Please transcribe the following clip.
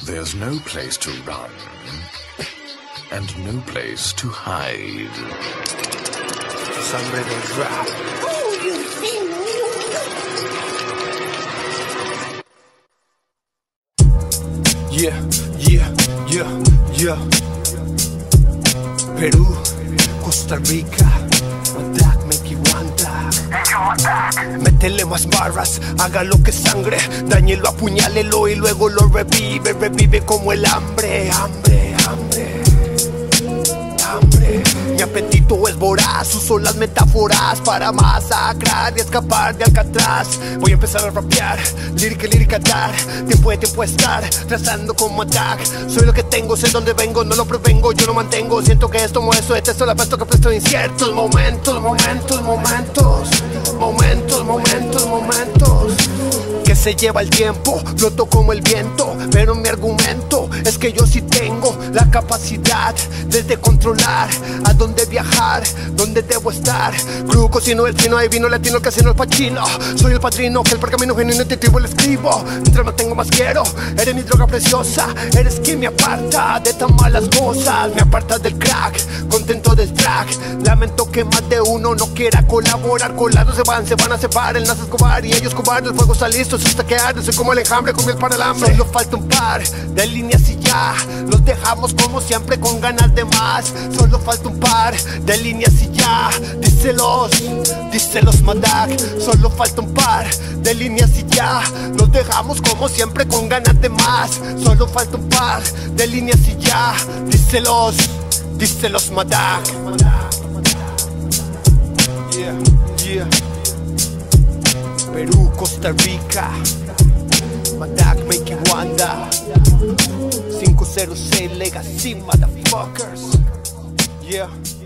There's no place to run, and no place to hide. Sangre del rap. Yeah, yeah, yeah, yeah. Perú, Costa Rica, Madak, Makey Wanda. Métele más barras, hágalo que sangre, dañelo, apuñálelo y luego lo revive, revive como el hambre, hambre, hambre, hambre. Mi apetito es voraz, uso las metáforas para masacrar y escapar de Alcatraz. Voy a empezar a rapear, lírica dar, tiempo de estar, trazando como attack. Soy lo que tengo, sé dónde vengo, no lo prevengo, yo lo mantengo. Siento que esto, muestro, detesto la pasto que presto inciertos momentos, momentos, momentos, momentos, momentos, momentos. Que se lleva el tiempo, floto como el viento, pero mi argumento es que yo sí tengo la capacidad de controlar a dónde viajar, dónde debo estar. Crudo, cocino, el fino, adivino, latino, el casino, el pachino. Soy el padrino, que el pergamino genuino intuitivo le escribo. Mientras no tengo más quiero, eres mi droga preciosa. Eres quien me aparta de tan malas cosas, me aparta del crack, contento del track. Lamento que más de uno no quiera colaborar. Colados se van a separar, el Nazo Escobar y ellos cobardes. El fuego está listo, hasta que arde, soy como el enjambre con miel para el hambre. Solo falta un par de líneas y ya los dejamos como siempre con ganas de más. Solo falta un par de líneas y ya, díselos Madak. Solo falta un par de líneas y ya los dejamos como siempre con ganas de más. Solo falta un par de líneas y ya, díselos Madak. Yeah, yeah. Perú, Costa Rica, Madak, Makey Wanda, 506 Legacy, motherfuckers. Yeah.